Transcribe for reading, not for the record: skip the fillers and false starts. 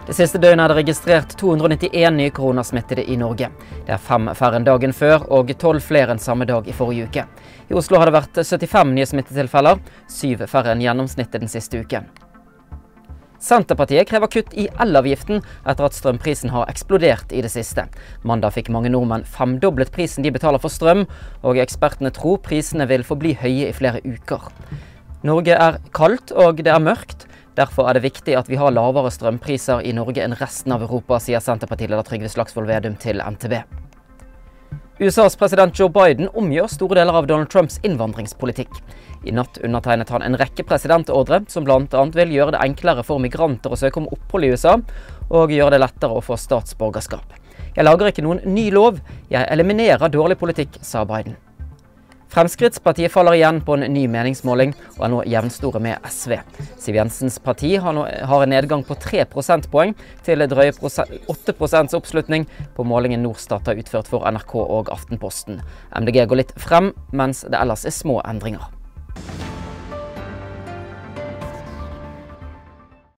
Det siste døgnet er det registrert 291 nye koronasmittede i Norge. Det er 5 færre enn dagen før og 12 flere enn samme dag i forrige uke. I Oslo har det vært 75 nye smittetilfeller, 7 færre enn gjennomsnittet den siste uken. Senterpartiet krever kutt i elavgiften etter at strømprisen har eksplodert i det siste. Mandag fikk mange nordmenn 5-doblet prisen de betaler for strøm, og ekspertene tror prisene vil forbli høye i flere uker. Norge er kaldt og det er mørkt. Derfor er det viktig at vi har lavere strømpriser i Norge enn resten av Europa, sier Senterpartileder Trygve Slagsvold Vedum til NTB. USAs president Joe Biden omgjør store deler av Donald Trumps innvandringspolitikk. I natt undertegnet han en rekke presidentordre som blant annet vil gjøre det enklere for migranter å søke om opphold i USA, og gjøre det lettere å få statsborgerskap. Jeg lager ikke noen ny lov, jeg eliminerer dårlig politikk, sa Biden. Fremskrittspartiet faller igjen på en ny meningsmåling og er nå jevnstore med SV. Siv Jensens parti har en nedgang på 3 prosentpoeng til drøye 8% oppslutning på målingen Norstat har utført for NRK og Aftenposten. MDG går litt frem, mens det ellers er små endringer.